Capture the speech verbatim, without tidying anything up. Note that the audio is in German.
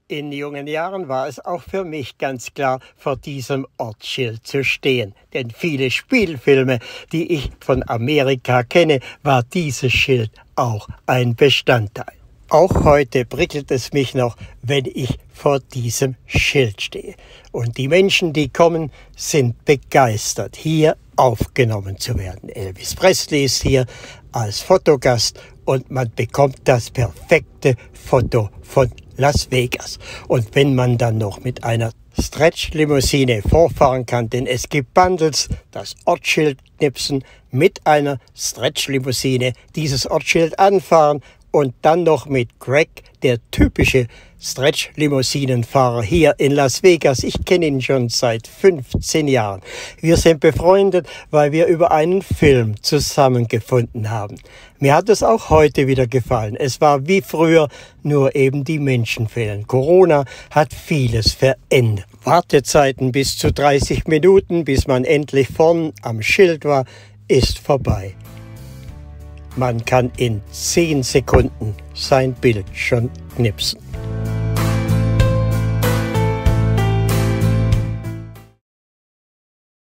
In jungen Jahren war es auch für mich ganz klar, vor diesem Ortsschild zu stehen. Denn viele Spielfilme, die ich von Amerika kenne, war dieses Schild auch ein Bestandteil. Auch heute prickelt es mich noch, wenn ich vor diesem Schild stehe. Und die Menschen, die kommen, sind begeistert, hier aufgenommen zu werden. Elvis Presley ist hier als Fotogast und man bekommt das perfekte Foto von Las Vegas. Und wenn man dann noch mit einer Stretch-Limousine vorfahren kann, denn es gibt Bundles, das Ortsschild knipsen, mit einer Stretch-Limousine dieses Ortsschild anfahren und dann noch mit Greg, der typische Stretch-Limousinenfahrer hier in Las Vegas. Ich kenne ihn schon seit fünfzehn Jahren. Wir sind befreundet, weil wir über einen Film zusammengefunden haben. Mir hat es auch heute wieder gefallen. Es war wie früher, nur eben die Menschen fehlen. Corona hat vieles verändert. Wartezeiten bis zu dreißig Minuten, bis man endlich vorn am Schild war, ist vorbei. Man kann in zehn Sekunden sein Bild schon knipsen.